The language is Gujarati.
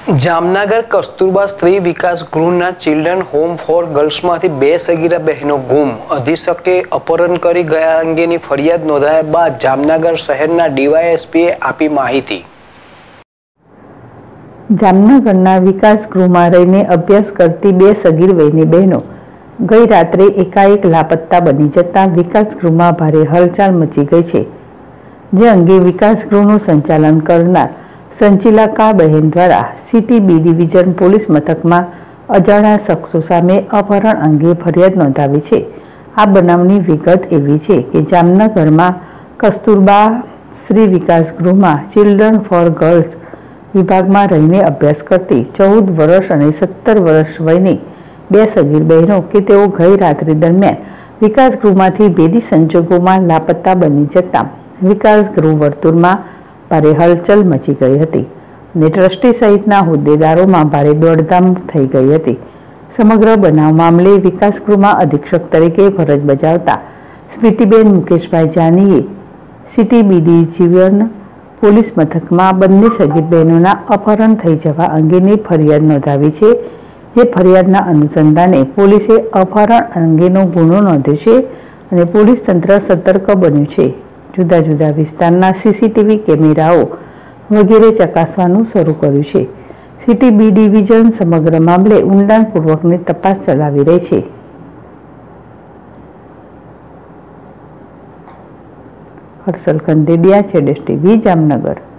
જામનગર કસ્તુરબા સ્ત્રી વિકાસ ગૃહના ચિલ્ડ્રન હોમ ફોર ગર્લ્સમાંથી 2 સગીરા બહેનો ગુમ, અધિક્ષકે અપહરણ કરી ગયા અંગેની ફરિયાદ નોંધાયા બાદ જામનગર શહેરના ડીવાયએસપીએ આપી માહિતી। જામનગરના વિકાસ ગૃહમાં રહીને અભ્યાસ કરતી 2 સગીર વયની બહેનો ગઈ રાત્રે એકાએક લાપત્તા બની જતા વિકાસ ગૃહમાં ભારે હલચલ મચી ગઈ છે। જે અંગે વિકાસ ગૃહનું સંચાલન કરનાર સંચિલા બહેન દ્વારા સિટી બી ડિવિઝન પોલીસ મથકમાં અજાણ્યા શખ્સો સામે અપહરણ અંગે ફરિયાદ નોંધાવી છે। આ બનાવની વિગત એવી છે કે જામનગરમાં કસ્તુરબા સ્ત્રી વિકાસ ગૃહમાં ચિલ્ડ્રન ફોર ગર્લ્સ વિભાગમાં રહીને અભ્યાસ કરતી 14 વર્ષ અને 17 વર્ષ વયની 2 સગીર બહેનો કે તેઓ ગઈ રાત્રિ દરમિયાન વિકાસ ગૃહમાંથી ભેદી સંજોગોમાં લાપત્તા બની જતા વિકાસ ગૃહ વર્તુળમાં ભારે હલચલ મચી ગઈ હતી અને ટ્રસ્ટી સહિતના હોદ્દેદારોમાં ભારે દોડધામ થઈ ગઈ હતી। સમગ્ર બનાવ મામલે વિકાસ ગૃહમાં અધિક્ષક તરીકે ફરજ બજાવતા સ્વીટીબેન મુકેશભાઈ જાનીએ સિટી બી ડિવિઝન પોલીસ મથકમાં બંને સગીર બહેનોના અપહરણ થઈ જવા અંગેની ફરિયાદ નોંધાવી છે। જે ફરિયાદના અનુસંધાને પોલીસે અપહરણ અંગેનો ગુનો નોંધ્યો છે અને પોલીસ તંત્ર સતર્ક બન્યું છે। જુદા જુદા વિસ્તારના સીસીટીવી કેમેરાઓ વગેરે ચકાસવાનું શરૂ કર્યું છે। સિટી બી ડિવિઝન સમગ્ર મામલે ઊંડાણપૂર્વકની તપાસ ચલાવી રહી છે। હર્ષલ કંદેડિયા, છેડેશ ટીવી, જામનગર।